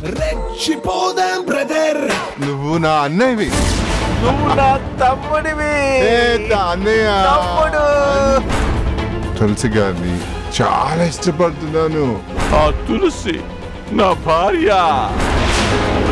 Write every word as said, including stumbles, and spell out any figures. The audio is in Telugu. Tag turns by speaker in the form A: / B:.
A: రెచ్చిపోదాం బ్రదర్.
B: నువ్వు నా అన్నయ్యవి.
C: నువ్వు నా తమ్ముడివి.
B: అన్నయ్య
C: తమ్ముడు.
B: తులసి గారిని చాలా ఇష్టపడుతున్నాను.
C: ఆ తులసి నా భార్య.